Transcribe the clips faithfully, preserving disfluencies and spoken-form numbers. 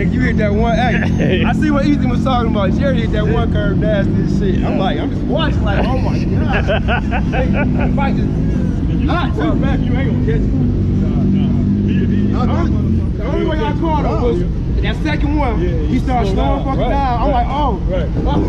Nigga, you hit that one. Hey, I see what Ethan was talking about. Jerry hit that one curve nasty as shit. I'm like, I'm just watching like, oh my god. Nigga, the bike is hot. Tell back, you ain't gonna catch me. Nah, nah. The only way I caught him was that second one. Yeah, he, he started slowing fucking right, down. I'm right, like, oh. Right.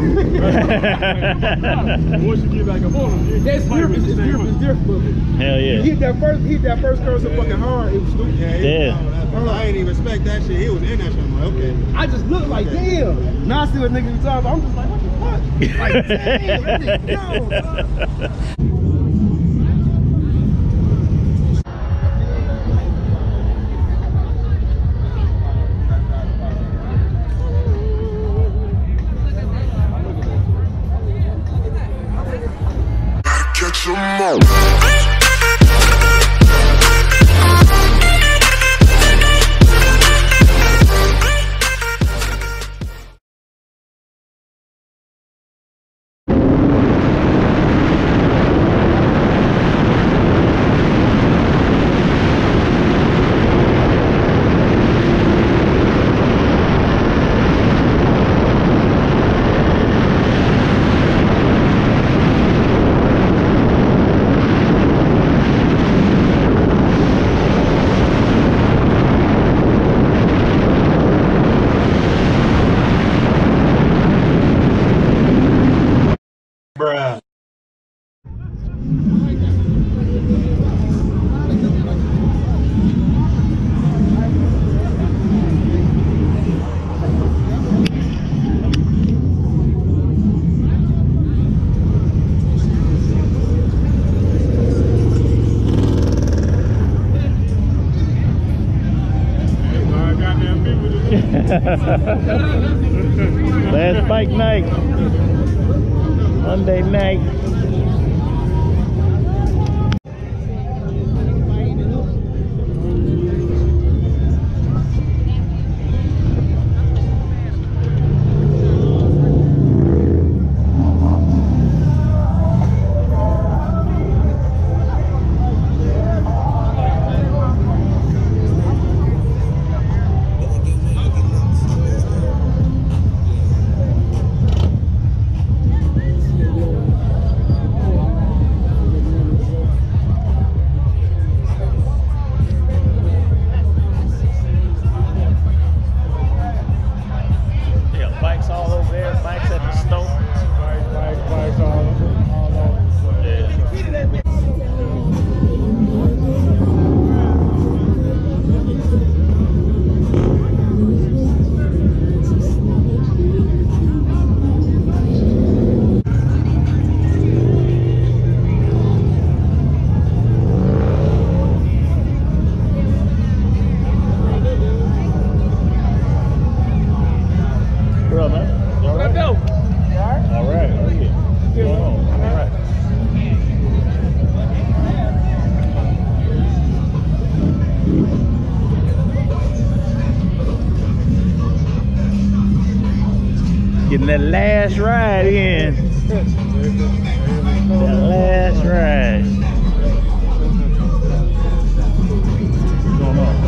Once you get back up on him, it's different. It's different. It's different. Hell yeah. He hit that first, he hit that first curve so yeah. fucking hard. It was stupid. Yeah. yeah. Uh, I ain't even respect that shit. He was in that shit. I'm like, okay. I just looked like, okay. damn. Now I see what niggas be talking about. I'm just like, what the fuck? Like, damn, that nigga go. Bruh. Last bike night, Monday night. Getting that last ride in. That last ride. What's going on?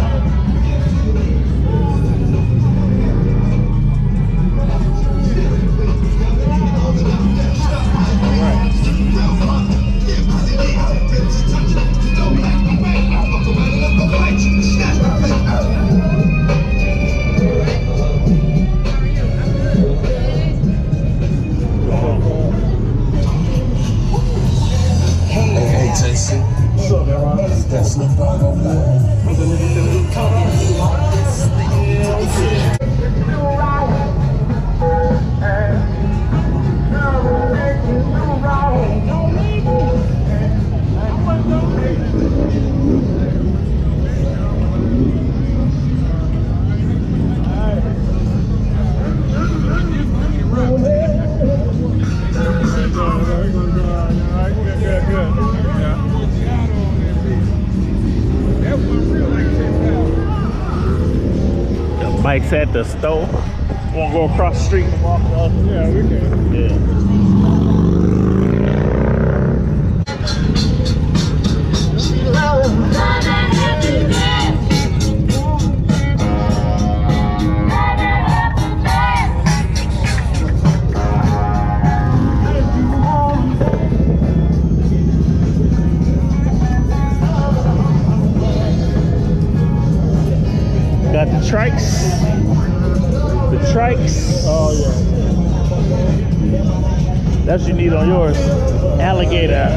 Bike's at the store. Want to go across the street and walk off? Yeah, we can. Yeah. Love, trikes. Oh yeah. That's what you need on yours. Alligator.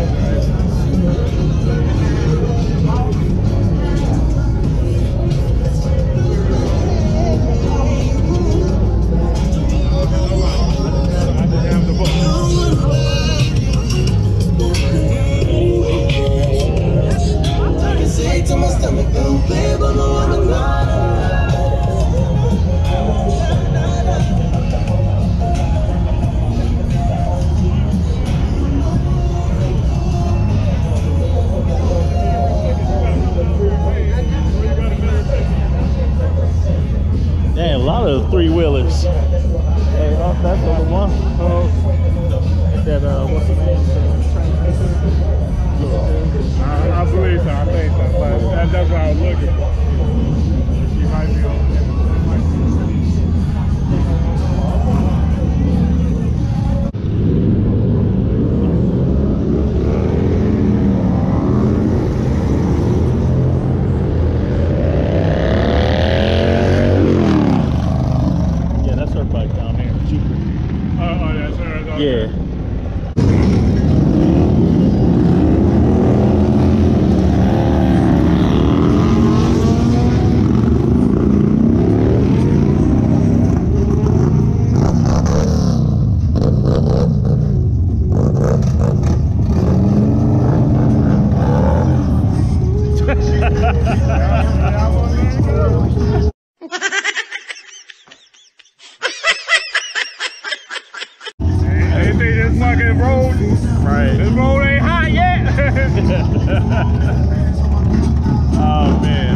Damn, a lot of three wheelers. Hey, oh, that's the one. Oh, that uh, what's the name? I, I believe so. I think so. But that, that's what I was looking for. You might be on. Yeah, that's her bike down there. Cheaper. Oh, oh, that's her. Okay. Yeah. Anything this fucking road, Right. this road ain't hot yet. Oh man.